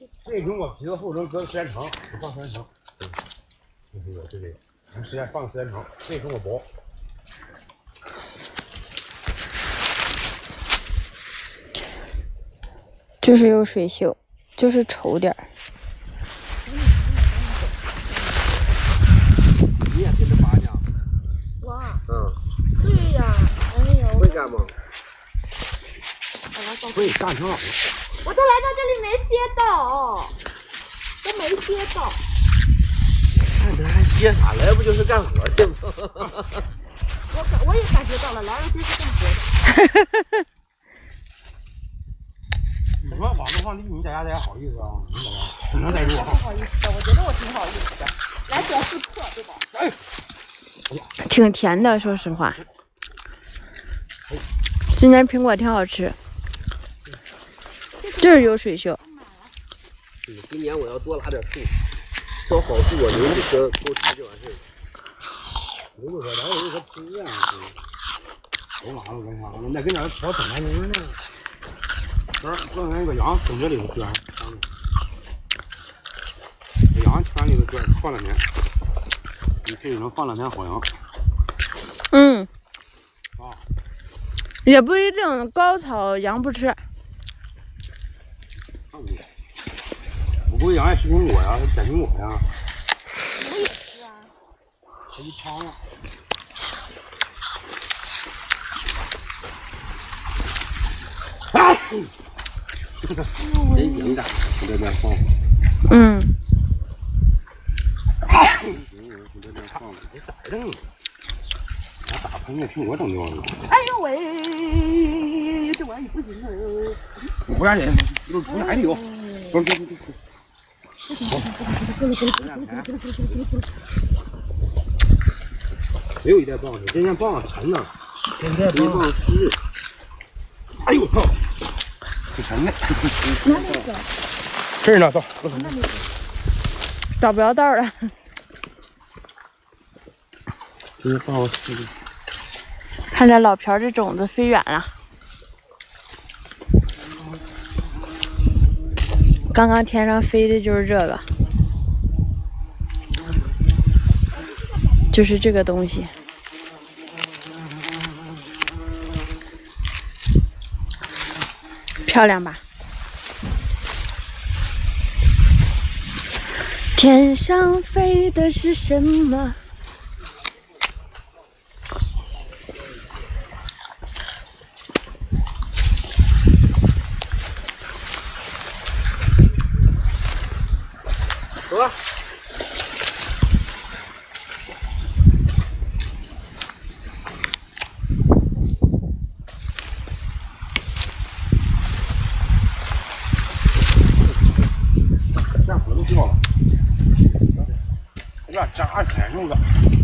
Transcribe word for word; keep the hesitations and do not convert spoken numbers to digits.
这苹果皮的厚度搁时间长，放时间长，对，就这个，就这个，你时间放时间长，这苹果薄。 就是有水锈，就是稠点儿。 你也跟着拔呢？ 我。 嗯。 对呀，哎呦。 会干吗？ 会干挺好的。 我都来到这里没歇到，都没歇到。 看这还歇啥？来不就是干活去吗？ 我感我也感觉到了，来了就是干活的。 你说往这放地，你在家待好意思啊？你在家只能待住。 不好意思的，我觉得我挺好意思的。来点复刻，对吧？ 哎， 挺甜的，说实话。今年苹果挺好吃，就是有水锈。 嗯，今年我要多拉点树，挑好树，我留几棵多吃就完事儿。 留着咱有一个吃院，我哪有干啥？那跟点小整干净呢。这这那个羊从这里头圈，羊圈里头圈放两年，你这里能放两年好羊。 嗯。 啊。 也不一定，高草羊不吃。 我估计羊爱吃苹果呀，摘苹果呀。 我也吃啊。 它一汤呀。啊！ 真勇敢，从这边放。 嗯。 从这边放， 你咋整？俺打喷嚏苹果整掉了。 哎呦喂，这玩意不行了。 不赶紧，有出来的有。走走走走。没有一袋棒子，这件棒子沉呢。这件棒湿。哎呦操！不沉的。 拿那个。 这儿呢，走。 找不着道了。 这些棒子湿的。 看着老朴这种子飞远了。刚刚天上飞的就是这个，就是这个东西。漂亮吧？天上飞的是什么？ 走吧。 干活都掉了，有点扎起来，用个。